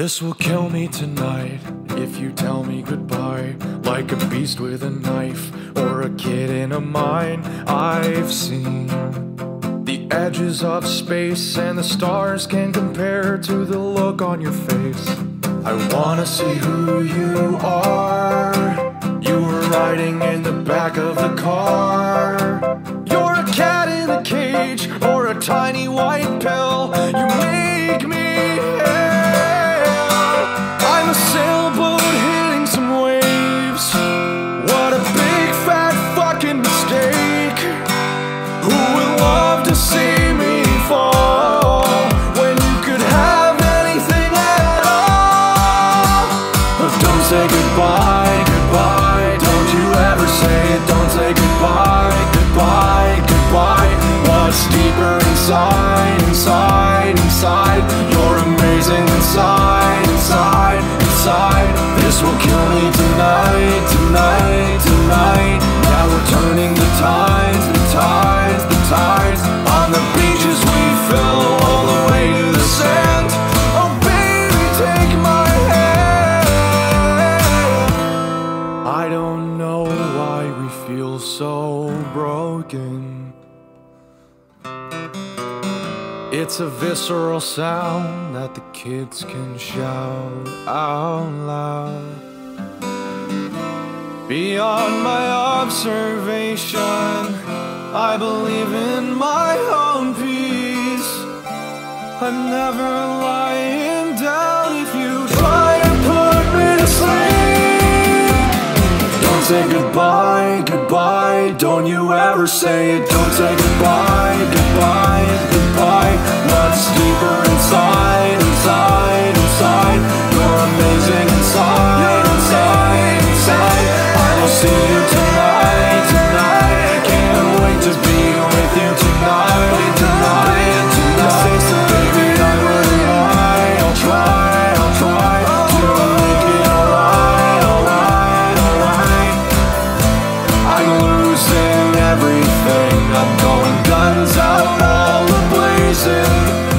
This will kill me tonight if you tell me goodbye, like a beast with a knife or a kid in a mine. I've seen the edges of space, and the stars can compare to the look on your face. I wanna see who you are. You were riding in the back of the car. You're a cat in a cage or a tiny white pill. You make me I'm a sailboat hitting some waves. What a big fat fucking mistake. Who would love to see me fall when you could have anything at all? But don't say goodbye, goodbye. Don't you ever say it. Don't say goodbye, goodbye, goodbye. What's deeper inside, inside, inside? You're amazing inside, inside, inside. This will kill me tonight, tonight, tonight. Yeah, we're turning the tides, the tides, the tides. On the beaches we fell all the way to the sand. Oh baby, take my hand. I don't know why we feel so broken. It's a visceral sound that the kids can shout out loud. Beyond my observation, I believe in my own peace. I'm never lying down if you try to put me to sleep. Don't say goodbye, goodbye. Don't you ever say it. Don't say goodbye, goodbye, goodbye. What's deeper inside, inside, inside? You're amazing inside, inside, inside. I will see you tonight, tonight. Can't wait to be with you tonight, tonight, tonight. So baby, I wouldn't lie. I'll try to make it alright, alright, alright. I'm losing everything. I'm going guns out, all the blazing.